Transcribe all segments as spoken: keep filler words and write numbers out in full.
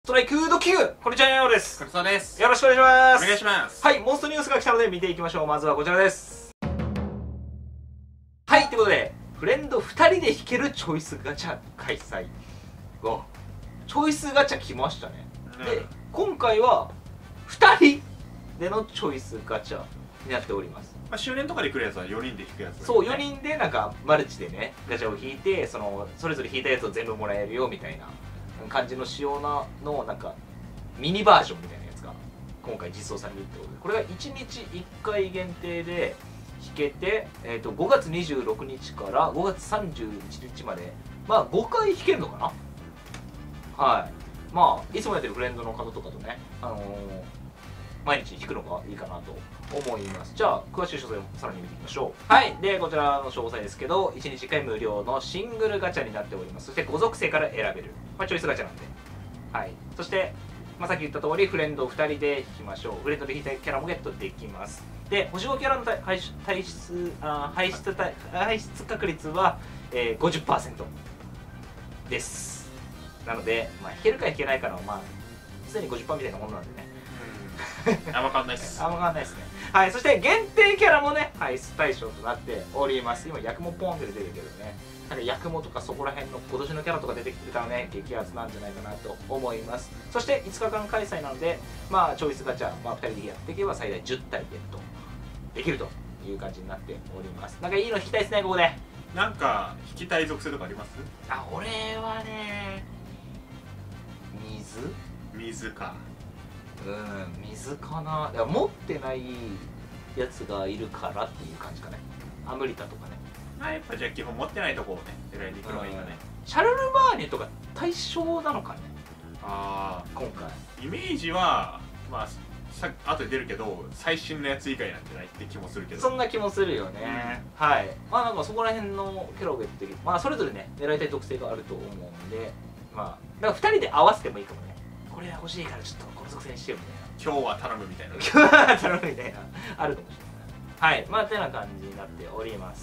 ストライクドキュー、こんにちは、ヤオです。 黒沢です。 よろしくお願いします。 お願いします。 はい、モンストニュースが来たので見ていきましょう。まずはこちらです。はい、ということで、フレンドふたりで引けるチョイスガチャ開催。わ、チョイスガチャ来ましたね。うん、で、今回はふたりでのチョイスガチャになっております。 まあ、周年とかで来るやつはよにんで引くやつ、ね、 そう、よにんでなんかマルチでね、ガチャを引いて、そのそれぞれ引いたやつを全部もらえるよみたいな感じの仕様なのなんかミニバージョンみたいなやつが今回実装されるってことで、これがいちにちいっかい限定で引けて、えー、とごがつにじゅうろくにちからごがつさんじゅういちにちまで、まあごかい引けるのかな。はい、まあいつもやってるフレンドの方とかとね、あのー、毎日引くのがいいかなと思います。じゃあ詳しい詳細をさらに見ていきましょう。はい、でこちらの詳細ですけど、いちにちいっかい無料のシングルガチャになっております。そしてご属性から選べる、まあ、チョイスガチャなんで、はい、そしてまあ、さっき言った通りフレンドをふたりで引きましょう。フレンドで引いたキャラもゲットできます。で、星ごキャラの排出排出あ排出排出確率は、えー、ごじゅっパーセント です。なので、まあ、引けるか引けないかのまあすでに ごじゅっパーセント みたいなものなんでね。 うん、あんま変わんないです。 あんま変わんないですね。はい、そして限定キャラもね排出対象となっております。今ヤクモポンって出てるけどね、なんかヤクモとかそこら辺の今年のキャラとか出てきてたらね激アツなんじゃないかなと思います。そしていつかかん開催なので、まあチョイスガチャ、まあ、ふたりでやっていけば最大じゅったいゲットできるという感じになっております。なんかいいの引きたいですね。ここでなんか引きたい属性とかあります？ あ、俺はね、水水か。 うん、水かな。いや持ってないやつがいるからっていう感じかね。アムリタとかね。 まあやっぱじゃあ基本持ってないとこをね狙いに行くのがいいかね。 シャルルバーニュとか対象なのかね。ああ、今回イメージはまあさ後で出るけど最新のやつ以外なんじゃないって気もするけど、 そんな気もするよね。うん、はい、まあなんかそこら辺のキャラをゲットできる、まあそれぞれね狙いたい特性があると思うんで、まあだからふたりで合わせてもいいかもね。これ欲しいからちょっとこの属性にしてよみたいな、 今日は頼むみたいな今日は頼むみたいなあるかもしれない。はい、まあてな感じになっております。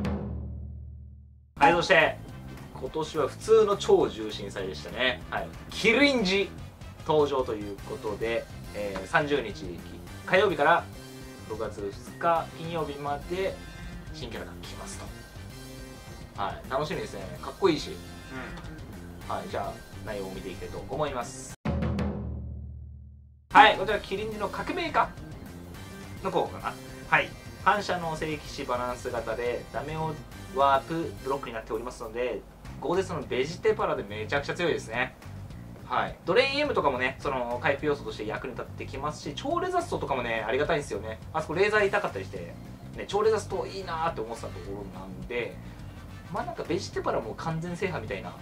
はい、そして今年は普通の超重心祭でしたね。はい、キリンジ登場ということで、えー、さんじゅうにち火曜日からろくがつふつか金曜日まで新キャラが来ますと。はい、楽しみですね。かっこいいし、うん、はい、じゃあ内容を見ていきたいと思います。はい、こちらキリンジの革命家の候補かな。はい、反射の聖騎士バランス型でダメオワープブロックになっておりますので、ここでそのベジテパラでめちゃくちゃ強いですね。はい、ドレイン M とかもねその回復要素として役に立ってきますし、超レザストとかもねありがたいんですよね。あそこレーザー痛かったりして、ね、超レザストいいなーって思ってたところなんで、まあなんかベジテパラも完全制覇みたいな、うん、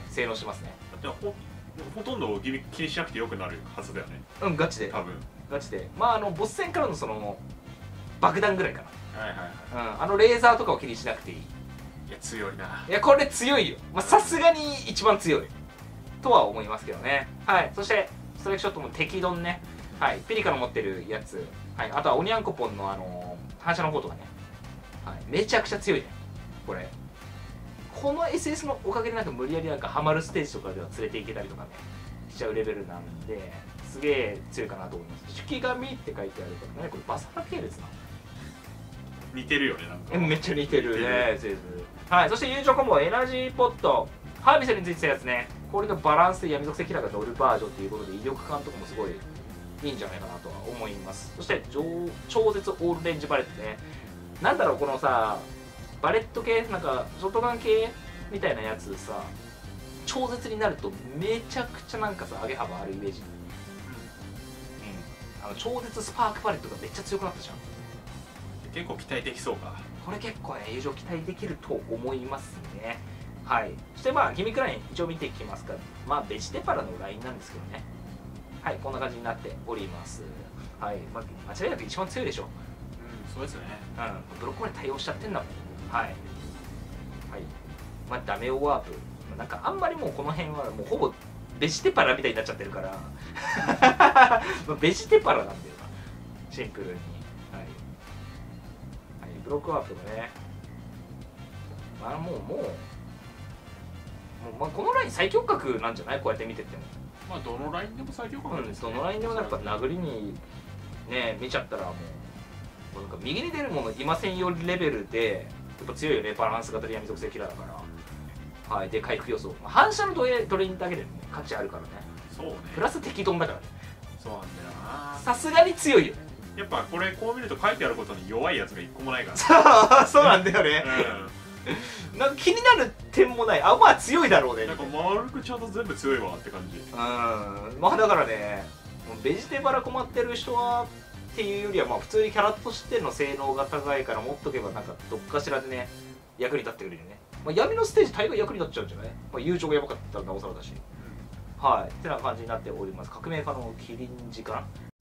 性能しますね。 だってほほとんど気にしなくてよくなるはずだよね。 うん、ガチで多分ガチで、まああのボス戦からのその爆弾ぐらいかな。 はいはいはい、 うん、あのレーザーとかを気にしなくていい。 いや強いな。 いやこれ強いよ。さすがに一番強いとは思いますけどね。はい、そしてストライクショットも敵ドンね。はい、ピリカの持ってるやつ、はい、あとはオニャンコポンのあのー、反射の方とかね、はい、めちゃくちゃ強いね。これこの エスエス のおかげでなんか無理やりなんかハマるステージとかでは連れて行けたりとかねしちゃうレベルなんで、すげえ強いかなと思います。手記紙って書いてあるからね、これバサラ系列な。 似てるよね、なんかめっちゃ似てるね。はい、そして友情コンボエナジーポットハービセルについてたやつね。これのバランスで闇属性キラーが乗るバージョンということで威力感とかもすごいいいんじゃないかなとは思います。そして超絶オールレンジバレットね。なんだろうこのさバレット系なんかショットガン系みたいなやつさ、超絶になるとめちゃくちゃなんかさ上げ幅あるイメージ。うん、あの超絶スパークバレットがめっちゃ強くなったじゃん。 結構期待できそうか。 これ結構ね友情期待できると思いますね。はい、そしてまあギミックライン一応見ていきますから、まあベジテパラのラインなんですけどね。はい、こんな感じになっております。はい、まあ、間違いなく一番強いでしょ。 うん、そうですね。 うん、ブロックまで対応しちゃってんだもん。はい、はい、まあダメオワープなんかあんまりもうこの辺はもうほぼベジテパラみたいになっちゃってるからまあベジテパラなんだよな、シンプルに。はい、はい、ブロックワープとかね、まあもうもうもうまあこのライン最強格なんじゃない？こうやって見てても。 まあどのラインでも最強かもうん、 ですね。 どのラインでもやっぱ殴りにね見ちゃったらもう、もうなんか右に出るものいませんよレベルでやっぱ強いよね。バランス型で闇属性キラーだから、はい。で回復予想、まあ、反射のトレトレインだけでも、ね、価値あるからね。 そうね。 プラス敵ドンだからね。 そうなんだよな。 さすがに強いよね。 やっぱこれこう見ると書いてあることに弱いやつが一個もないからそうなんだよね、 うん、 なんか気になる点もない。あ、まあ強いだろうね。 なんか丸くちゃんと全部強いわって感じ。 うん、まあだからね、ベジテバラ困ってる人はっていうよりは、まあ普通にキャラとしての性能が高いから持っとけばなんかどっかしらでね役に立ってくれるよね。まあ、闇のステージ大概役に立っちゃうんじゃない？まあ、友情がやばかったらなおさらだし、うん、はい、ってな感じになっております。革命家のキリンジかな。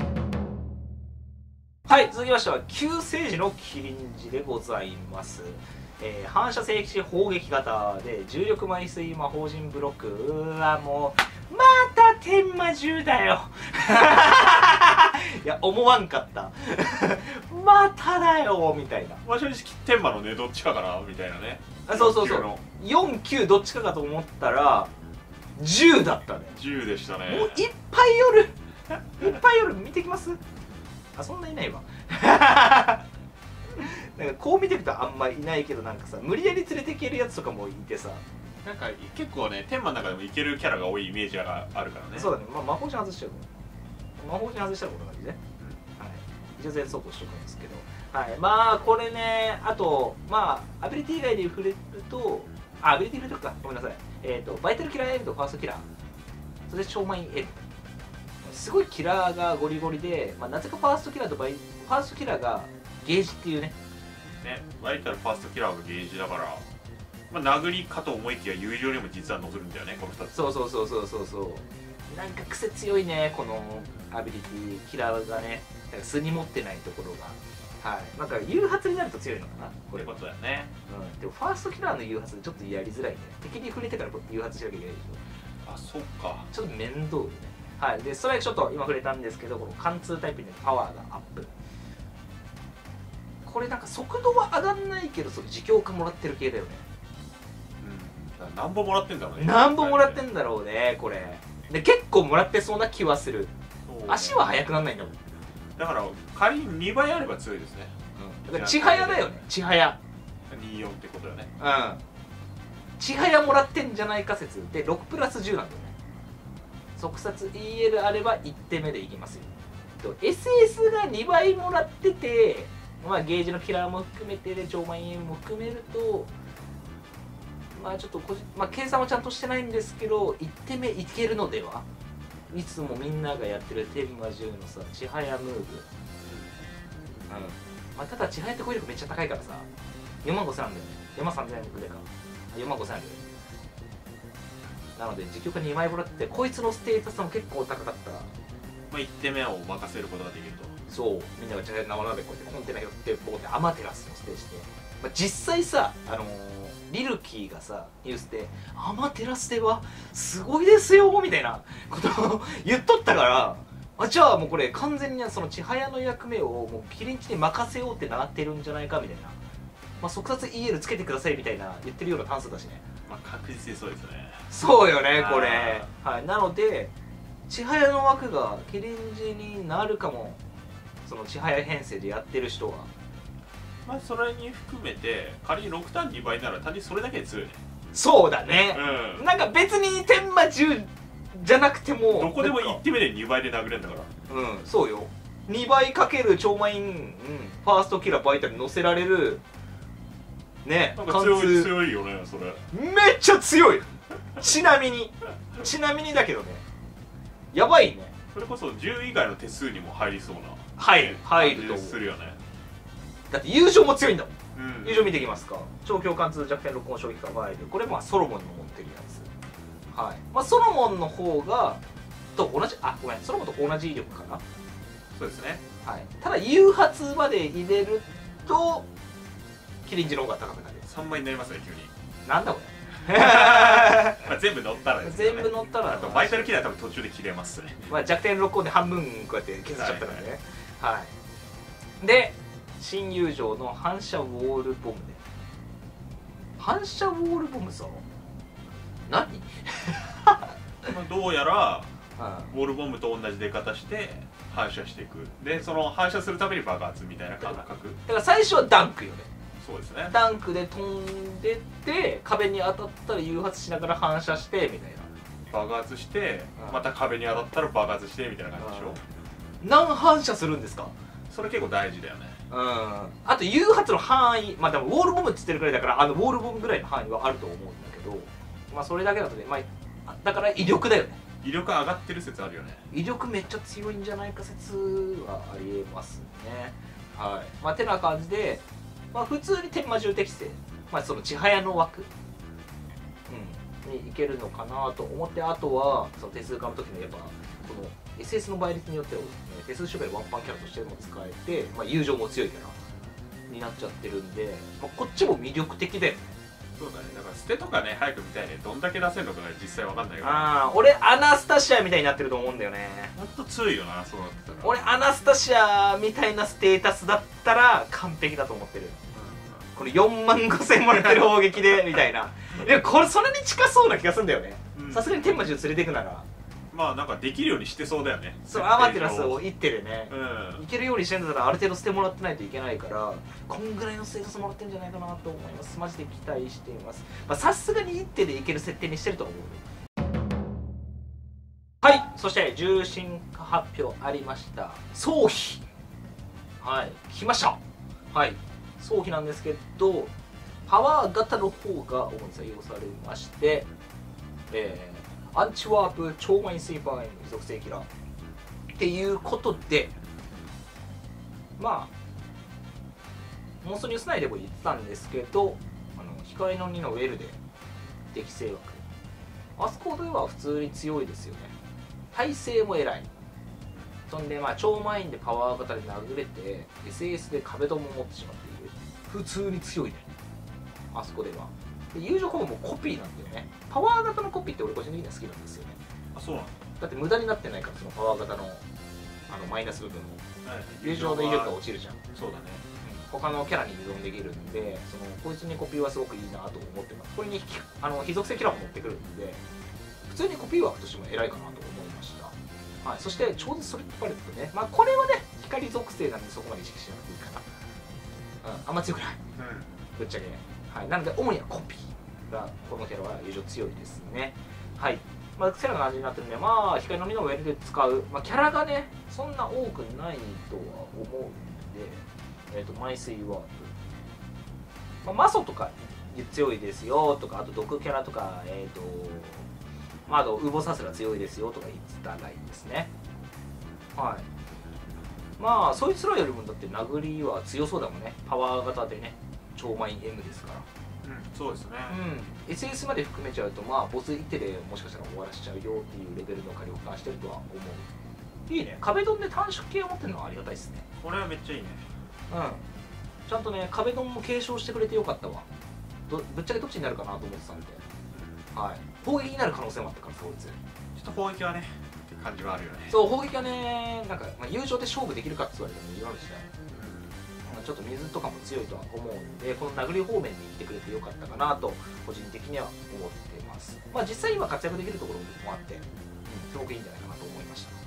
はい、続きましては救世時のキリンジでございます。えー、反射正規砲撃型で重力枚数魔法陣ブロック。うわもうまた天魔獣だよいや思わんかったまただよみたいな。 まあ正直天魔のねどっちかかなみたいなね。 あ、そうそうそう、よんきゅうどっちかかと思ったらじゅうだったね。 じゅうでしたね。 もういっぱい夜いっぱい夜見てきます。あ、そんないないわなんかこう見ていくとあんまいないけど、なんかさ無理やり連れていけるやつとかもいてさ、 なんか結構ね天魔の中でもいけるキャラが多いイメージがあるからね。 そうだね、まあ、魔法陣外しちゃう魔法陣外したらこんな感じね、うん、はい、一応全走行しておくんですけど、はい、まあこれね、あとまあアビリティ以外で触れると、あアビリティ触れるか、ごめんなさい、えっ、ー、とバイタルキラーエルとファーストキラー、それで超マインエル、すごいキラーがゴリゴリで、まあ、なぜかファーストキラーとバイファーストキラーがゲージっていうね。 ね、バイタルファーストキラーがゲージだから、まあ、殴りかと思いきや友情にも実は乗せるんだよね、このふたつ。 そうそうそうそうそうそう。なんか癖強いね、このアビリティキラーがね、なんか素に持ってないところが、はい、なんか誘発になると強いのかな、 これことだよね。 うん、でもファーストキラーの誘発ちょっとやりづらいね。敵に触れてから誘発しなきゃいけないでしょ。あ、そっか。 ちょっと面倒よね。はい、でストライクショット今触れたんですけど、この貫通タイプにパワーがアップ。これなんか速度は上がんないけど、その自強化もらってる系だよね。 うん、何本もらってんだろうね。 何本もらってんだろうね、これで結構もらってそうな気はする。足は速くなんないんだもん。 だから仮ににばいあれば強いですね。 うん、だから千早だよね、千早にじゅうよんってことだよね。 うん、千早もらってんじゃないか説でろくプラスじゅうなんだよね。速殺 イーエル あればいってんめでいきますよ。と エスエス がにばいもらってて、まあ、ゲージのキラーも含めてで超万円も含めると、まあちょっとこじ、まあ、計算はちゃんとしてないんですけどいってんめいけるのでは。いつもみんながやってる天魔獣のさ千早ムーブ、うん、まあ、ただ千早って攻撃力めっちゃ高いからさよんまんごせんあるんだよね。よんまんさんぜんぐらいかよんまんごせんあるよね。なので自強化にまいもらってこいつのステータスも結構高かった。 まあいってんめを任せることができると。 そう、みんなが生鍋こうやってコンテナ寄ってボコってアマテラスのステージで、まあ、実際さ、あのー、リルキーがさニュースでアマテラスではすごいですよみたいなことを言っとったから、あ、じゃあもうこれ完全にその千早の役目をもうキリンチに任せようってなってるんじゃないかみたいな、まあ、速殺 イーエル つけてくださいみたいな言ってるような単数だしね。 まあ確実にそうですね。 そうよねこれ、はい、なので千早の枠がキリンジになるかも。その千早編成でやってる人はまあそれに含めて仮にろくターンにばいなら単にそれだけで強いね。 そうだね、 うん、 なんか別に天魔獣じゃなくてもどこでもいってめでにばいで殴れるんだから。 うん、そうよ。にばいかける超マイン、うん、ファーストキラーバイタルに乗せられるね。 なんか強い強いよねそれ。 めっちゃ強いちなみにちなみにだけどね、やばいね。 それこそじゅう以外の手数にも入りそうな入る入ると思う。 するよね。 だって優勝も強いんだもん、 うん、 優勝見ていきますか。超強貫通弱点録音衝撃化バイル、これまあソロモンの持ってるやつ、はい、まあ、ソロモンの方がと同じ、あごめんソロモンと同じ威力かな。 そうですね、 はい、ただ誘発まで入れるとキリンジの方が高くなる。 さんばいになりますね急に。 なんだこれまあ全部乗ったらですね。 全部乗ったら、 あとバイタルキラー多分途中で切れますね。 まあ弱点録音で半分こうやって削っちゃったからね。はい、はい、で新友情の反射ウォールボムで、反射ウォールボムさ何まあどうやらウォールボムと同じ出方して反射していく。でその反射するために爆発みたいな感覚。 だから最初はダンクよね。 そうですね。 ダンクで飛んでって壁に当たったら誘発しながら反射してみたいな。 爆発して、 うん、 また壁に当たったら爆発してみたいな感じでしょ。 何反射するんですか？ それ結構大事だよね。 うん。あと誘発の範囲、まあでもウォールボムって言ってるくらいだから、あのウォールボムぐらいの範囲はあると思うんだけど、まあそれだけだとね、まあだから威力だよね。 威力上がってる説あるよね。 威力めっちゃ強いんじゃないか説はありえますね。はい。まあてな感じで、まあ普通に天魔銃適正、まあその千早の枠、うん、にいけるのかなと思って、あとはその手数化の時のやっぱこの エスエス の倍率によっては、ね、手数障害ワンパンキャラとしても使えて、まあ、友情も強いキャラになっちゃってるんで、まあ、こっちも魅力的だよね。 そうだね。だから捨てとかね早く見たいね。どんだけ出せるのかが実際わかんないから。 ああ、俺アナスタシアみたいになってると思うんだよね。 ほんと強いよな、そうなってたら。 俺アナスタシアみたいなステータスだったら完璧だと思ってる。これよんまんごせんもらってる砲撃でみたいな。いやこれそれに近そうな気がするんだよね。さすがに天魔銃連れていくならまあなんかできるようにしてそうだよね。 そう、アマテラスを一手でね、 うん、 いけるようにしてんだったらある程度捨てもらってないといけないから、こんぐらいのステータスもらってるんじゃないかなと思います。マジで期待しています。まあさすがに一手でいける設定にしてると思う。はい、そして重心化発表ありました。装備、はい来ました。はい、装備なんですけどパワー型の方が主に採用されまして、えーアンチワープ超マインスイーパーへの非属性キラーっていうことで、まあモンストニュース内でも言ったんですけど、あの光のにのウェルで適正枠、あそこでは普通に強いですよね。耐性も偉い。そんでまあ超マインでパワー型で殴れて エスエス で壁ドンも持ってしまっている。普通に強いね、あそこでは。友情コボもコピーなんだよね。パワー型のコピーって俺個人的には好きなんですよね。 あ、そうなの。 だって無駄になってないから、そのパワー型のあのマイナス部分も、はい、友情の威力が落ちるじゃん。 そうだね、 うん、他のキャラに依存できるんで、そのこいつにコピーはすごくいいなと思ってます。これにあの非属性キャラも持ってくるんで、普通にコピー枠としても偉いかなと思いました。はい、そして超絶ソリッドパレットね、まあこれはね光属性なんでそこまで意識しなくていいかな。うん、あんま強くない、うん、ぶっちゃけ。はい、なので主にはコピーがこのキャラは友情強いですね。はい、まあ、セラの感じになってるんで、まあ光のみのウェルで使う、まあ、キャラがねそんな多くないとは思うんで、えーとマイスイワープ、まあ、マソとか強いですよとか、あと毒キャラとか、えっ、ー、とまああとウボサスラ強いですよとか言ったらいいですね。はい、まあそいつらよりもだって殴りは強そうだもんね。パワー型でね超マイン M ですから。 うん、そうですね、 うん、エスエス まで含めちゃうとまあボス一手でもしかしたら終わらしちゃうよっていうレベルの火力化してるとは思う。いいね、壁ドンで単色系を持ってるのはありがたいですね。 これはめっちゃいいね。 うん、ちゃんとね壁ドンも継承してくれてよかったわ。どぶっちゃけどっちになるかなと思ってたんで、はい、砲撃になる可能性もあったから、そいつちょっと砲撃はねって感じはあるよね。 そう、砲撃はねなんか、まあ、友情で勝負できるかって言われてもいろいろしない。ちょっと水とかも強いとは思うんで、この殴り方面に行ってくれてよかったかなと個人的には思ってます。まあ実際今活躍できるところもあって、うん、すごくいいんじゃないかなと思いました。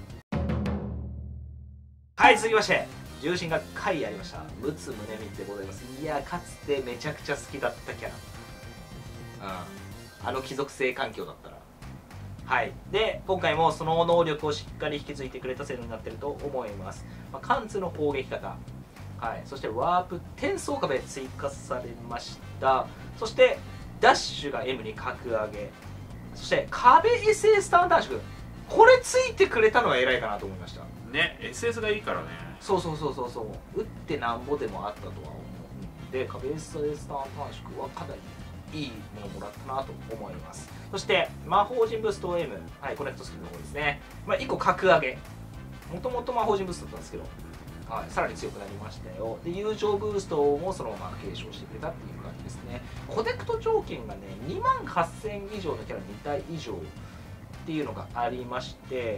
はい、続きまして重心が回ありました陸奥宗光でございます。いや、かつてめちゃくちゃ好きだったキャラ、うん、あの貴族性環境だったら。はい、で今回もその能力をしっかり引き継いでくれたセルになってると思います。まあ、貫通の攻撃方、はい、そしてワープ転送壁追加されました。そしてダッシュが M に格上げ、そして壁 エスエス ターン短縮、これついてくれたのは偉いかなと思いましたね。 エスエス がいいからね。そうそうそうそうそう、打ってなんぼでもあったとは思うんで、壁 エスエス ターン短縮はかなりいいものもらったなと思います。そして魔法陣ブースト M、はい、コネクトスキルの方ですね、まあ、いっこ格上げ、もともと魔法陣ブーストだったんですけど、はい、さらに強くなりましたよ。で友情ブーストもそのまま継承してくれたっていう感じですね。コネクト条件がねにまんはっせん以上のキャラに体以上っていうのがありまして、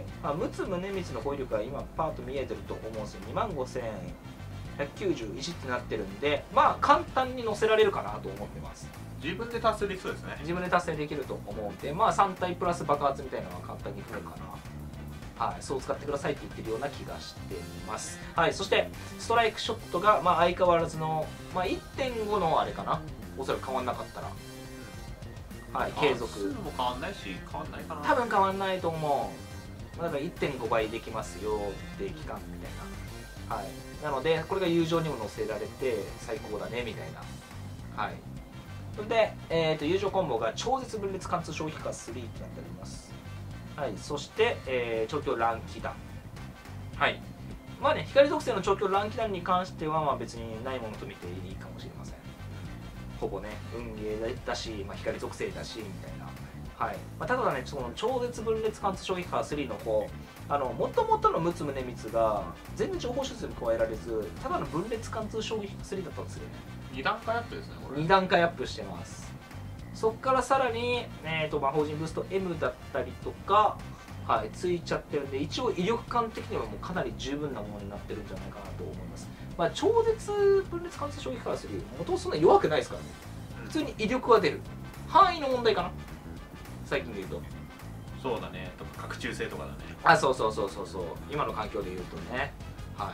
まあ、陸奥宗光の攻撃力が今パーッと見えてると思うんですよ。にまんごせんひゃくきゅうじゅういちってなってるんで、まあ簡単に乗せられるかなと思ってます。 自分で達成できそうですね。 自分で達成できると思うんで、まあさん体プラス爆発みたいなのは簡単に増えるかな。 はい、そう使ってくださいって言ってるような気がしています。はい、そしてストライクショットが、まあ、相変わらずの、まあ、いってんご のあれかな、おそらく変わんなかったら、はい、継続も変わんないし変わんないかな、 多分変わんないと思う。だから いってんご 倍できますよって期間みたいな、はい、なのでこれが友情にも載せられて最高だねみたいな。はい、それで、えー、と友情コンボが超絶分裂貫通消費化スリーとなっております。はい、そして、えー、長距離乱気弾。はい、まあね、光属性の長距離乱気弾に関しては、まあ、別にないものと見ていいかもしれません。ほぼね、運ゲーだし、まあ、光属性だしみたいな。はい、まあ、ただね、その超絶分裂貫通消費化スリーの方、あの元々の陸奥宗光が全然情報修正に加えられず、ただの分裂貫通消費スリーだったんですよね。 に段階アップですね、これ。 に段階アップしてます。そこからさらに、えー、と魔法陣ブースト エム だったりとか、はい、ついちゃってるんで、一応威力感的にはもうかなり十分なものになってるんじゃないかなと思います。まあ、超絶分裂貫通消費化スリー、元々そんな弱くないですからね。普通に威力は出る。範囲の問題かな、最近で言うと。 そうだね、とか拡充性とかだね。 あ、そうそうそうそうそう、今の環境で言うとね。はい、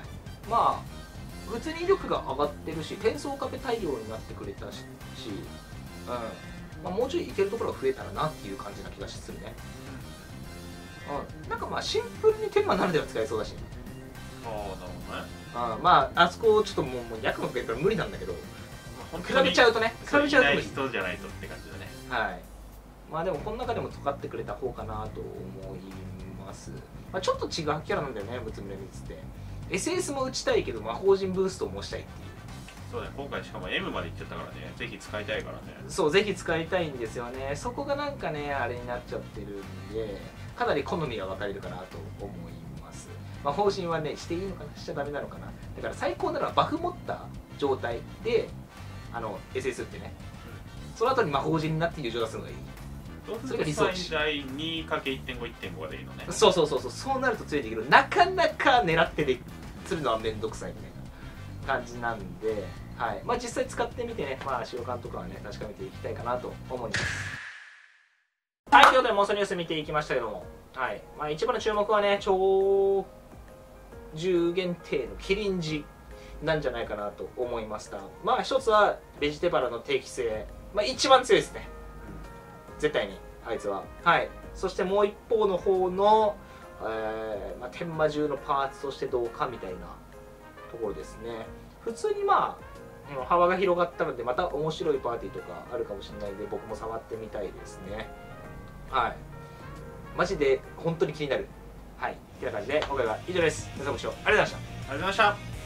まあ普通に威力が上がってるし、転送壁対応になってくれたし、うん、まあ、もうちょいいけるところが増えたらなっていう感じな気がするね。うん、なんかまあシンプルに天魔ならでは使えそうだし、 ああ、なるほどね。 あまああそこちょっともうもう役の増えたら無理なんだけど、比べちゃうとね、比べちゃうと無理。 人じゃないとって感じだね。 はい、まあでもこの中でも使ってくれた方かなと思います。まあ、ちょっと違うキャラなんだよね、仏宗光って。 エスエス も打ちたいけど魔法陣ブーストもしたいっていう。 そうね、今回しかも エム までいっちゃったからね、ぜひ使いたいからね。 そう、ぜひ使いたいんですよね。そこがなんかね、あれになっちゃってるんで、かなり好みが分かれるかなと思います。まあ、方針はね、していいのかな、しちゃダメなのかな。だから最高なのはバフ持った状態で、あの、エスエス ってね、うん、その後に魔法陣になって友情出すのがいい。 それが理想値。最大 にかけるいってんご、いってんご がでいいのね。そうそうそうそう、そうなると強いんだけど、なかなか狙ってでするのはめんどくさいみたいな感じなんで、はい、まあ実際使ってみてね、まあ使用感とかはね、確かめていきたいかなと思います。はい、ということで、モンストニュース見ていきましたけども、はい、まあ一番の注目はね、超獣限定のキリンジなんじゃないかなと思いました。まあ一つはベジテバラの定期性、まあ一番強いですね。絶対にあいつは。はい、そしてもう一方の方の、えーまあ、天魔獣のパーツとしてどうかみたいなところですね。普通にまあ幅が広がったので、また面白いパーティーとかあるかもしれないので、僕も触ってみたいですね。はい、マジで本当に気になる。はい、という感じで今回は以上です。皆さんご視聴ありがとうございました。 ありがとうございました。